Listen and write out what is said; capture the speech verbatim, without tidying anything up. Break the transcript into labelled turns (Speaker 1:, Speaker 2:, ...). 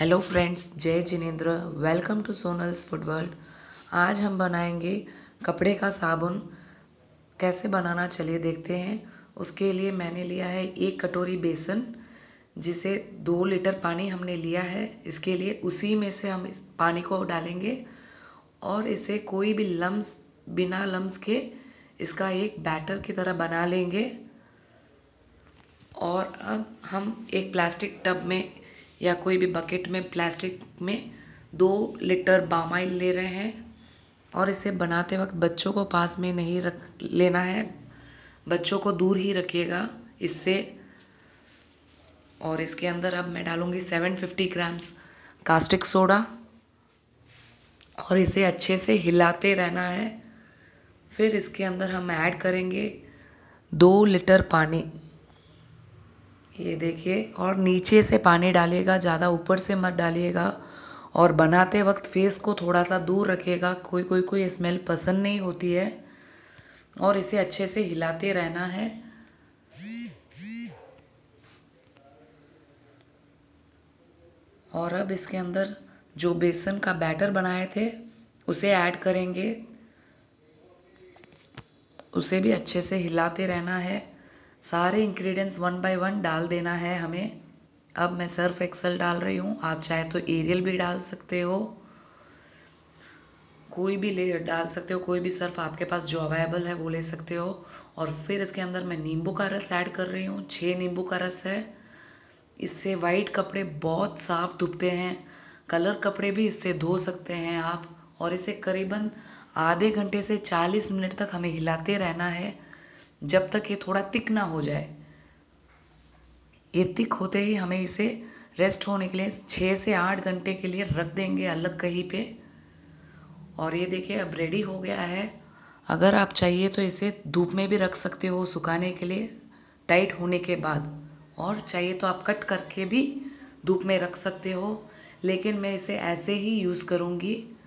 Speaker 1: Hello friends, जय जिनेंद्र। Welcome to Sonal's food world. आज हम बनाएंगे कपड़े का साबुन। कैसे बनाना चलिए देखते हैं। उसके लिए मैंने लिया है एक कटोरी बेसन, जिसे दो लीटर पानी हमने लिया है। इसके लिए उसी में से हम इस पानी को डालेंगे और इसे कोई भी लम्स बिना लम्स के इसका एक बैटर की तरह बना लेंगे। और अब हम एक प्लास्टिक टब में या कोई भी बकेट में प्लास्टिक में दो लीटर बामाइल ले रहे हैं और इसे बनाते वक्त बच्चों को पास में नहीं रख लेना है, बच्चों को दूर ही रखिएगा इससे। और इसके अंदर अब मैं डालूँगी सात सौ पचास ग्राम्स कास्टिक सोडा और इसे अच्छे से हिलाते रहना है। फिर इसके अंदर हम ऐड करेंगे दो लीटर पानी। ये देखिए, और नीचे से पानी डालिएगा, ज़्यादा ऊपर से मत डालिएगा। और बनाते वक्त फेस को थोड़ा सा दूर रखिएगा, कोई कोई कोई स्मेल पसंद नहीं होती है। और इसे अच्छे से हिलाते रहना है। और अब इसके अंदर जो बेसन का बैटर बनाए थे उसे ऐड करेंगे, उसे भी अच्छे से हिलाते रहना है। सारे इंग्रेडिएंट्स वन बाय वन डाल देना है हमें। अब मैं सर्फ एक्सेल डाल रही हूँ, आप चाहे तो एरियल भी डाल सकते हो, कोई भी ले डाल सकते हो, कोई भी सर्फ आपके पास जो अवेलेबल है वो ले सकते हो। और फिर इसके अंदर मैं नींबू का रस ऐड कर रही हूँ, छः नींबू का रस है। इससे वाइट कपड़े बहुत साफ धुपते हैं, कलर कपड़े भी इससे धो सकते हैं आप। और इसे करीबन आधे घंटे से चालीस मिनट तक हमें हिलाते रहना है, जब तक ये थोड़ा थिक ना हो जाए। ये थिक होते ही हमें इसे रेस्ट होने के लिए छः से आठ घंटे के लिए रख देंगे अलग कहीं पे। और ये देखिए अब रेडी हो गया है। अगर आप चाहिए तो इसे धूप में भी रख सकते हो सुखाने के लिए टाइट होने के बाद, और चाहिए तो आप कट करके भी धूप में रख सकते हो। लेकिन मैं इसे ऐसे ही यूज़ करूँगी